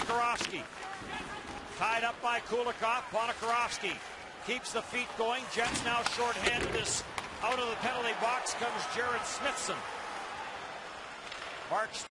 Ponikarovsky. Tied up by Kulikov. Ponikarovsky keeps the feet going. Jets now shorthanded. Out of the penalty box comes Jared Smithson. Marks